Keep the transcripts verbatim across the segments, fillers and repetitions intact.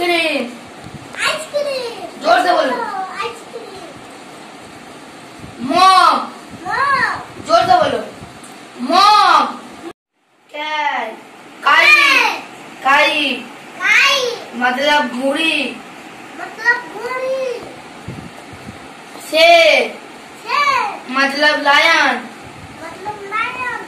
Ice cream. Ice cream. जोर से बोलो। आइसक्रीम। मॉम। मॉम। जोर से बोलो। मॉम। कैट। काई। काई। काई। मतलब घुड़ी। मतलब घोड़ी। शेर। शेर। मतलब लायन। मतलब लायन।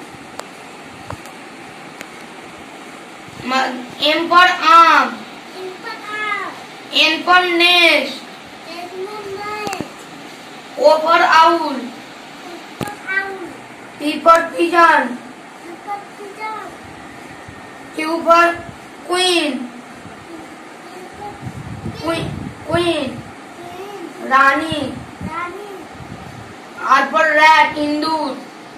एम फॉर आम। इन पर आम। N for nest. Animal. O for owl. इन पर आउल। P for pigeon. इन पर pigeon. Q for queen. Queen. Queen रानी। रानी। आर फॉर रैट इंदूर।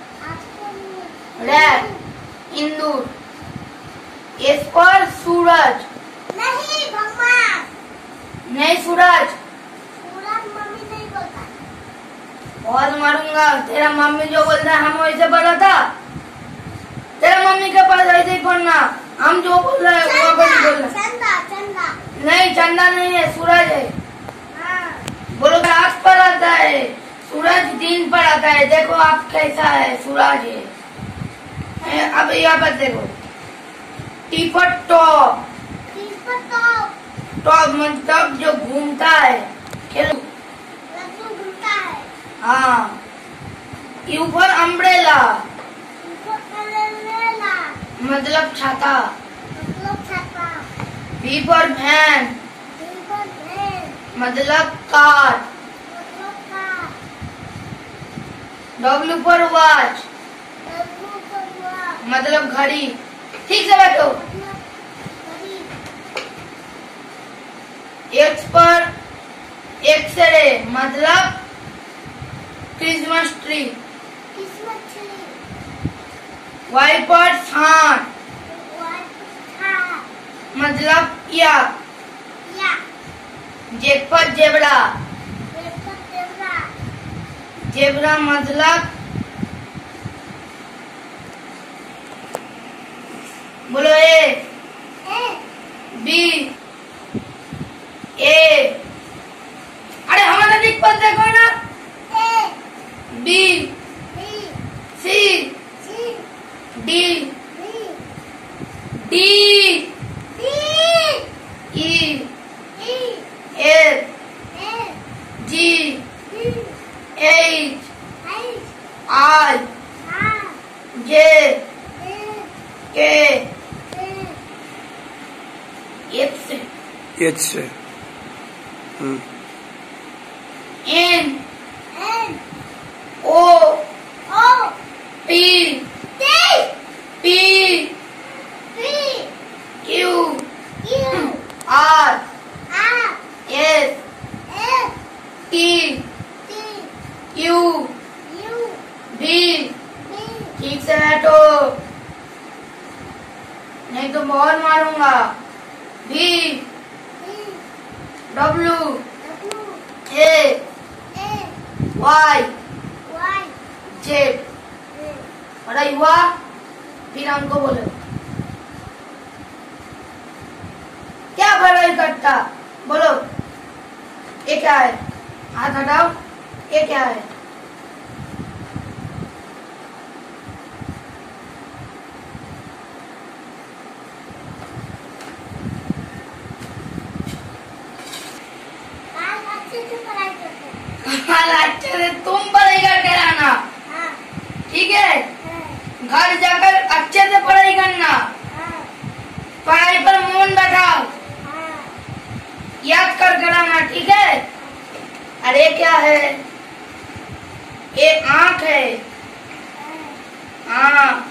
रैट इंदूर। एस फॉर सूरज। नहीं भगवान। नहीं सूरज। सूरज मम्मी नहीं बोलता। बहुत मारूंगा। तेरा मम्मी जो बोलता है हम वैसे पढ़ा था। तेरा मम्मी के पास ऐसे ही पढ़ना। हम जो बोल रहे हैं वो नहीं बोलना। चंदा। चंदा। नहीं चंदा नहीं है सूरज है। हाँ। बोलो रात पर आता है सूरज दिन पर आता है। देखो आप कैसा है सूरज है। अब यहाँ पर देखो टी फॉर टॉप। टी पर टॉप। टॉप मतलब जो घूमता है। खेलो लड्डू घूमता है। हाँ। U for umbrella. उनको अम्ब्रेला। मतलब छाता। मतलब छाता। V for van. V for van. मतलब कार। मतलब car. W for watch. W for watch. मतलब घड़ी। ठीक से बैठो। मतलब घड़ी। एक्स पर एक्सरे मतलब क्रिसमस ट्री। किस्मत ट्री। वाई पर सांड वाई था। मतलब या। या। जेड पर जेबरा। जेब पर जेबरा। जेबरा मतलब बोलो ए। ए। बी। ए। अरे हमारा दिख पर देखो ना। A. B. B. C. C. D. D. D. D. E. E. F. A. G. D. H. H. I. R. J. A. K. A. F से एच से hmm N. N. O. O. P. T. P. P. Q. Q. R. R. S. S. T. T. Q. U. B. B. ठीक से बैठो नहीं तो बहुत मारूंगा। B. B. W. W. A. A. Y. Y. Z. A. पढ़ाई हुआ फिर हमको बोलो क्या पढ़ाई करता। बोलो ये क्या है। हाथ हटाओ। ये क्या है। आज अच्छे से पढ़ाई करते हैं। कल अच्छे से तुम पढ़ाई करके आना। हाँ। ठीक है हाँ। घर जाकर अच्छे से पढ़ाई करना। हाँ। पढ़ाई पर मन बैठाओ। हाँ। याद कर कर आना। ठीक है। अरे क्या है ये आँख है। हाँ